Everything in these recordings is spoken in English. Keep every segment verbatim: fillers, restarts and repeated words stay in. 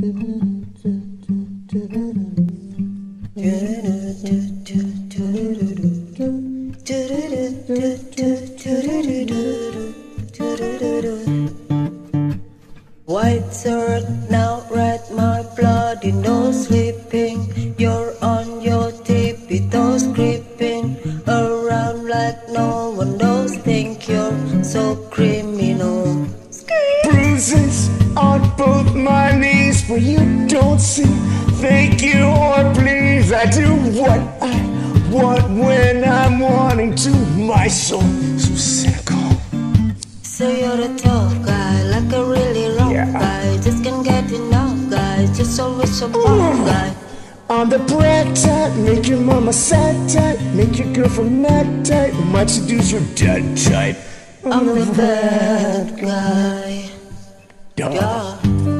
White shirt, now red, my bloody nose sleeping. You're on your tippy toes, creeping around like no one knows. Think you're so criminal. Bruises on both my knees, but you don't see. Thank you or please, I do what I want when I'm wanting to. My soul so cynical. So you're a tough guy, like a really rough Yeah. guy. Just can't get enough guy, just always so bad guy. I'm the brat type, make your mama sad type, make your girlfriend mad type, might seduce your dad type. I'm the bad guy. Duh. Yeah.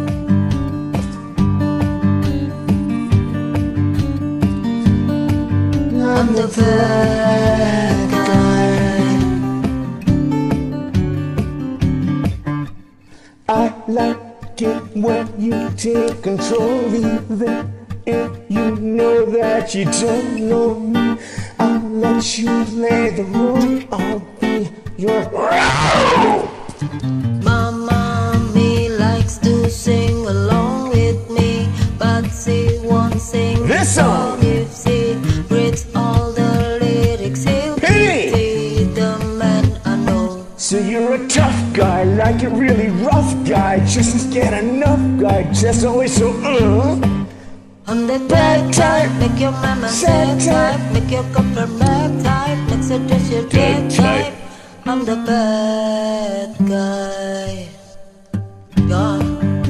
I'm the bad guy. I like it when you take control, even if you know that you don't know me. I'll let you play the role, I'll be your My mommy likes to sing along with me, but she won't sing This song. if she reads all the lyrics. He'll Hey. be the man I know. So you're a tough guy, like a really rough guy, just can't get enough guy, just always so uh. I'm the Bad bad type, type. make your mama Sad sad type. type, make your girlfriend mad type, make seduce your Dead dead type. type. I'm the bad guy. Yeah.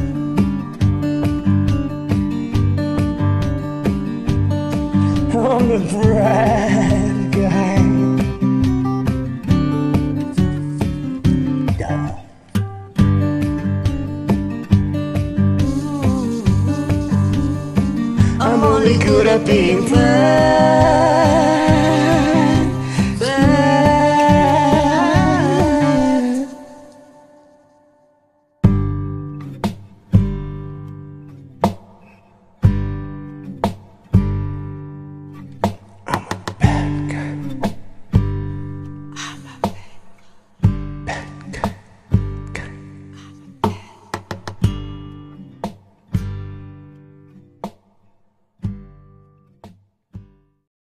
I'm the bad guy. Duh. I'm only good at being bad.